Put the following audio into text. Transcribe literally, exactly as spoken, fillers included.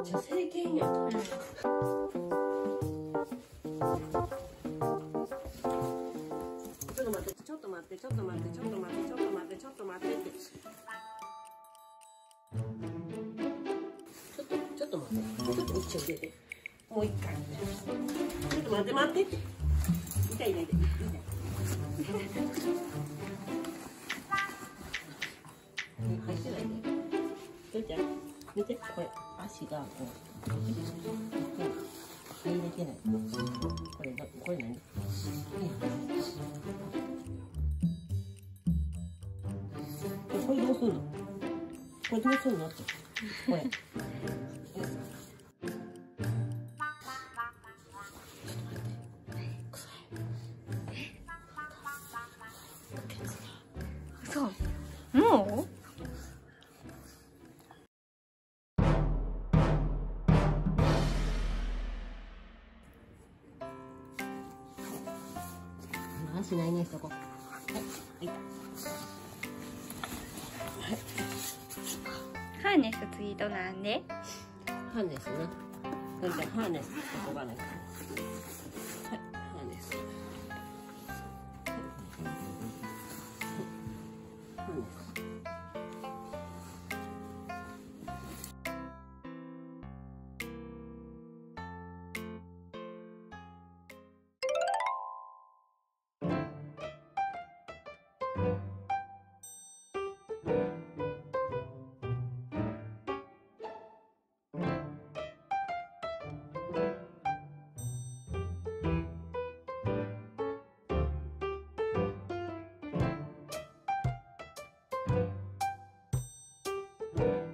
女性犬や。うん、ちょっと待って、ちょっと待って、ちょっと待って、ちょっと待って、ちょっと待って、ちょっと待ってって。ちょっと、ちょっと待って、ちょっと一応出て。もう一回。ちょっと待って、待ってって。痛い痛い痛い。痛い。入ってないね。どうちゃん、見て、これ足がこう。入れてない。これ、これ何？これどうするの？これどうするのって。これ。 そう。もう？ 足ないね、そこ。はい、はい。 ハーネスついとなんで？ ハーネスな。これじゃハーネスここがない。はい、ハーネス。ハーネス。you